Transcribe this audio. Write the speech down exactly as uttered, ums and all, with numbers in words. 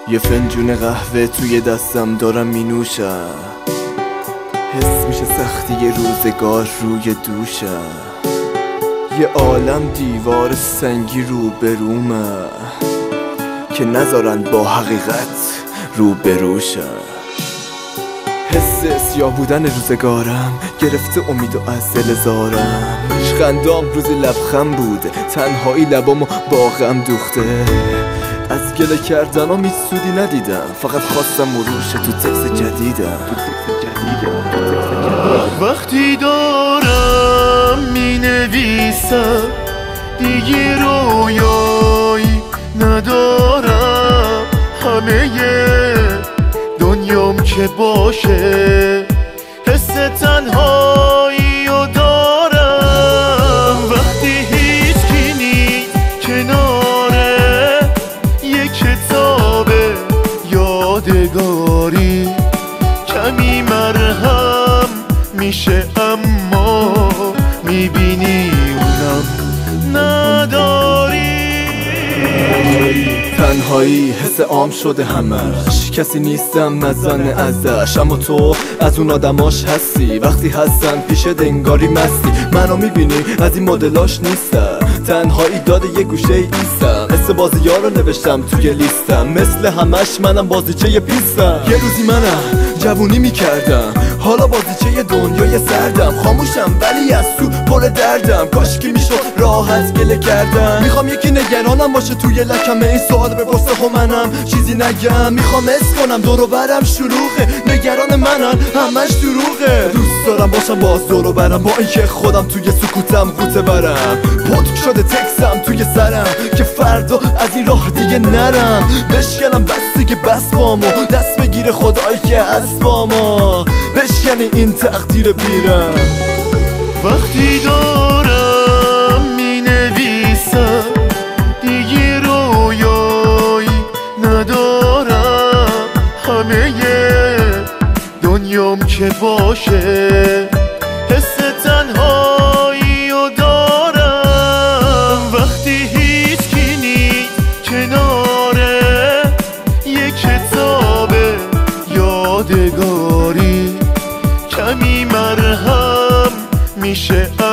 یه فنجون قهوه توی دستم دارم می نوشم، حس میشه سختی یه روزگار روی دوشم، یه عالم دیوار سنگی رو برومه که نذارن با حقیقت رو بروشم. حس سیاه بودن روزگارم گرفته امید و از دل زارم، خندام روزی لبخند بوده، تنهایی لبامو با غم دوخته. از گله کردنام هیچ سودی ندیدم، فقط خواستم مروشه تو تکس جدیدم. وقتی دارم می نویسم دیگه رویایی ندارم، همه دنیام که باشه حس تنهایی رو دارم. وقتی هیچ کی نیست کناره یه کتاب یادگاری، کمی مرهم میشه اما میبینی اونم نداری. تنهایی حس عام شده همش، کسی نیستم مزن ازش، اما تو از اون آدماش هستی. وقتی هستن پیش دنگاری مستی، منو میبینی از این مدلاش نیستم. تنهایی داده یه گوشه ایستم، مثل بازی ها رو نوشتم توی لیستم، مثل همش منم بازیچه یه پیستم. یه روزی منم جوونی میکردم، حالا بازیچه دنیای سردم، خاموشم ولی از تو پر دردم، کاشکی میشد راحت گله کردم. میخوام یکی نگرانم باشه توی لکمه، این سوال بپرسه خب منم چیزی نگم. میخوام حس کنم دور و برم شلوغه، نگران منن همش دروغه. دوست دارم باشم باز دور و برم، با اینکه خودم توی سکوتم قوطه برم. پتک شده تکسم توی سرم که فردا از این راه دیگه نرم، بشکنم بس که بس بامو، دست بگیره خدایی که هست با ما، بشکنی این تقدیر پیرم. وقتی دارم می نویسم دیگه رویایی ندارم، همه دنیام که باشه حس تنهایی رو دارم. وقتی هیچ کی نیست کناره یه کتاب یادگاری، کمی مرهم میشه